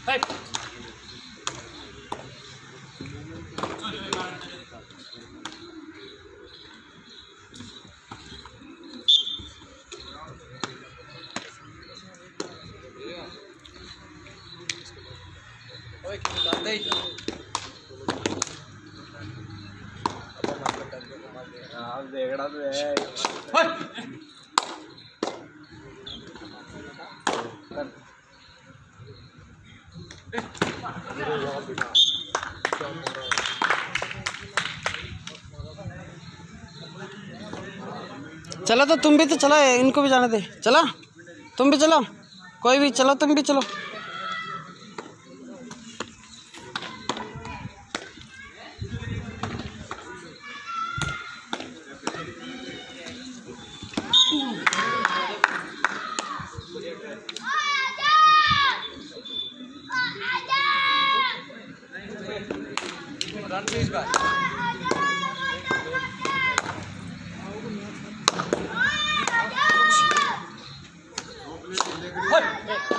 चलो तो तुम भी तो चलो, इनको भी जाने दे। चलो तुम भी चलो, कोई भी चलो, तुम भी चलो। Run please back. Hey!